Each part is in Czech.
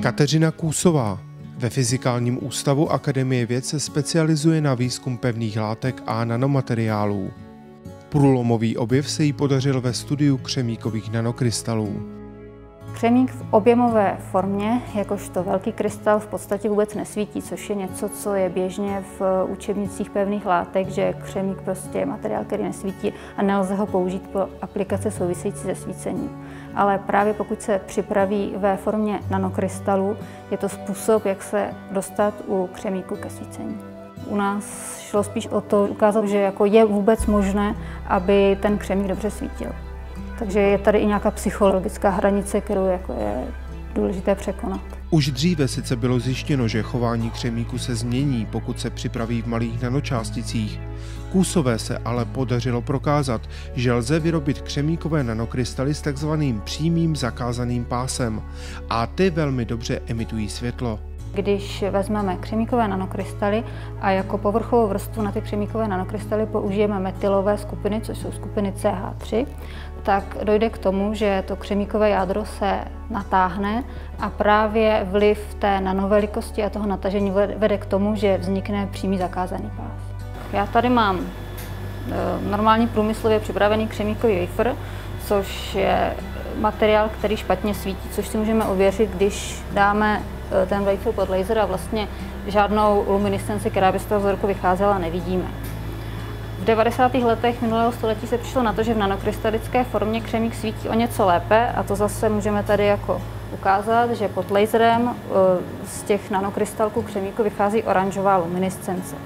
Kateřina Kůsová ve Fyzikálním ústavu Akademie věd se specializuje na výzkum pevných látek a nanomateriálů. Průlomový objev se jí podařil ve studiu křemíkových nanokrystalů. Křemík v objemové formě, jakožto velký krystal, v podstatě vůbec nesvítí, což je něco, co je běžně v učebnicích pevných látek, že křemík prostě je materiál, který nesvítí a nelze ho použít pro aplikace související se svícením. Ale právě pokud se připraví ve formě nanokrystalů, je to způsob, jak se dostat u křemíku ke svícení. U nás šlo spíš o to ukázat, že je vůbec možné, aby ten křemík dobře svítil. Takže je tady i nějaká psychologická hranice, kterou je důležité překonat. Už dříve sice bylo zjištěno, že chování křemíku se změní, pokud se připraví v malých nanočásticích. Kůsové se ale podařilo prokázat, že lze vyrobit křemíkové nanokrystaly s takzvaným přímým zakázaným pásem a ty velmi dobře emitují světlo. Když vezmeme křemíkové nanokrystaly a jako povrchovou vrstvu na ty křemíkové nanokrystaly použijeme metylové skupiny, což jsou skupiny CH3, tak dojde k tomu, že to křemíkové jádro se natáhne a právě vliv té nanovelikosti a toho natažení vede k tomu, že vznikne přímý zakázaný pás. Já tady mám normální průmyslově připravený křemíkový wafer, což je materiál, který špatně svítí, což si můžeme ověřit, když dáme ten wafer pod laser a vlastně žádnou luminescenci, která by z toho vzorku vycházela, nevidíme. V 90. letech minulého století se přišlo na to, že v nanokrystalické formě křemík svítí o něco lépe a to zase můžeme tady ukázat, že pod laserem z těch nanokrystalků křemíku vychází oranžová luminescence.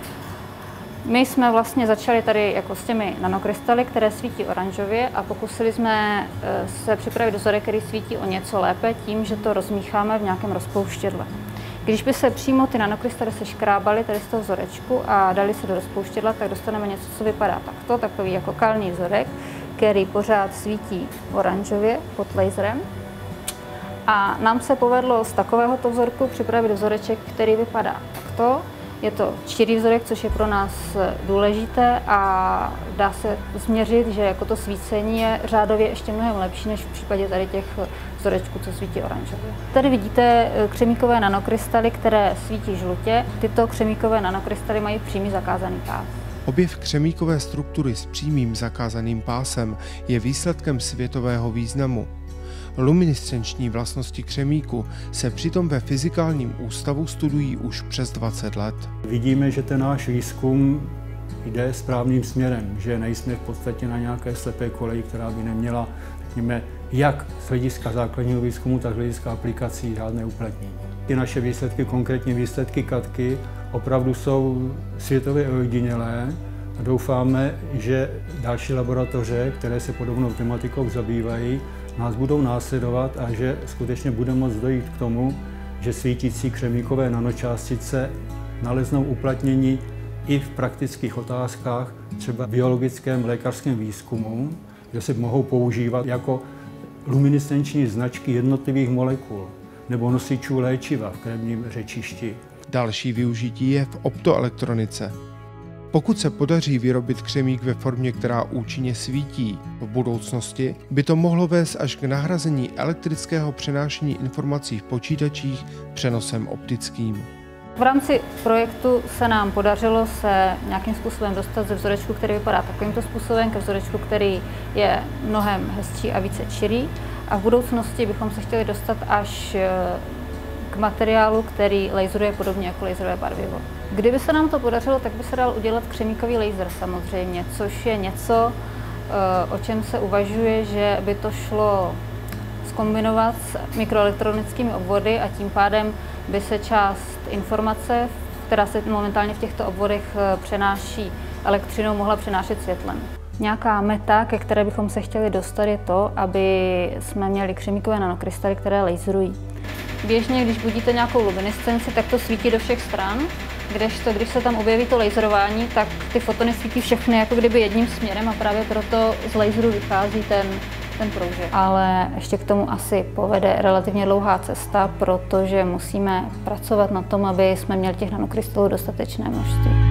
My jsme vlastně začali tady s těmi nanokrystaly, které svítí oranžově a pokusili jsme se připravit vzorek, který svítí o něco lépe tím, že to rozmícháme v nějakém rozpouštědle. Když by se přímo ty nanokrystaly seškrábaly tady z toho vzorečku a dali se do rozpouštědla, tak dostaneme něco, co vypadá takto, takový jako kalný vzorek, který pořád svítí oranžově pod laserem. A nám se povedlo z takovéhoto vzorku připravit vzoreček, který vypadá takto. Je to čirý vzorek, což je pro nás důležité a dá se změřit, že to svícení je řádově ještě mnohem lepší než v případě tady těch vzorečků, co svítí oranžově. Tady vidíte křemíkové nanokrystaly, které svítí žlutě. Tyto křemíkové nanokrystaly mají přímý zakázaný pás. Objev křemíkové struktury s přímým zakázaným pásem je výsledkem světového významu. Luminescenční vlastnosti křemíku se přitom ve Fyzikálním ústavu studují už přes 20 let. Vidíme, že ten náš výzkum jde správným směrem, že nejsme v podstatě na nějaké slepé koleji, která by neměla, řekněme, jak z hlediska základního výzkumu, tak z hlediska aplikací žádné uplatnění. Ty naše výsledky, konkrétně výsledky Katky, opravdu jsou světově ojedinělé a doufáme, že další laboratoře, které se podobnou tematikou zabývají, nás budou následovat a že skutečně bude moct dojít k tomu, že svítící křemíkové nanočástice naleznou uplatnění i v praktických otázkách, třeba v biologickém lékařském výzkumu, že se mohou používat jako luminescenční značky jednotlivých molekul nebo nosičů léčiva v krevním řečišti. Další využití je v optoelektronice. Pokud se podaří vyrobit křemík ve formě, která účinně svítí, v budoucnosti by to mohlo vést až k nahrazení elektrického přenášení informací v počítačích přenosem optickým. V rámci projektu se nám podařilo se nějakým způsobem dostat ze vzorečku, který vypadá takovýmto způsobem, ke vzorečku, který je mnohem hezčí a více čirý. A v budoucnosti bychom se chtěli dostat až k materiálu, který laseruje podobně jako laserové barvivo. Kdyby se nám to podařilo, tak by se dal udělat křemíkový laser samozřejmě, což je něco, o čem se uvažuje, že by to šlo zkombinovat s mikroelektronickými obvody a tím pádem by se část informace, která se momentálně v těchto obvodech přenáší elektřinou, mohla přenášet světlem. Nějaká meta, ke které bychom se chtěli dostat, je to, aby jsme měli křemíkové nanokrystaly, které laserují. Běžně, když budíte nějakou luminescenci, tak to svítí do všech stran, kdežto když se tam objeví to laserování, tak ty fotony svítí všechny jako kdyby jedním směrem a právě proto z laseru vychází ten proužek. Ale ještě k tomu asi povede relativně dlouhá cesta, protože musíme pracovat na tom, aby jsme měli těch nanokrystalů dostatečné množství.